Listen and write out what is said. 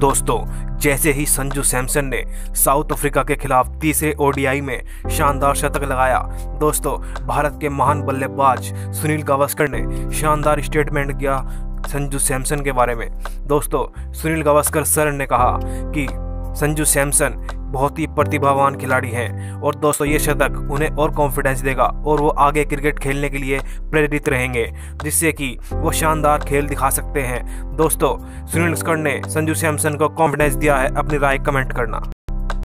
दोस्तों, जैसे ही संजू सैमसन ने साउथ अफ्रीका के खिलाफ तीसरे ओडीआई में शानदार शतक लगाया, दोस्तों भारत के महान बल्लेबाज सुनील गावस्कर ने शानदार स्टेटमेंट किया संजू सैमसन के बारे में। दोस्तों, सुनील गावस्कर सर ने कहा कि संजू सैमसन बहुत ही प्रतिभावान खिलाड़ी हैं और दोस्तों ये शतक उन्हें और कॉन्फिडेंस देगा और वो आगे क्रिकेट खेलने के लिए प्रेरित रहेंगे, जिससे कि वो शानदार खेल दिखा सकते हैं। दोस्तों, सुनील गावस्कर ने संजू सैमसन को कॉन्फिडेंस दिया है। अपनी राय कमेंट करना।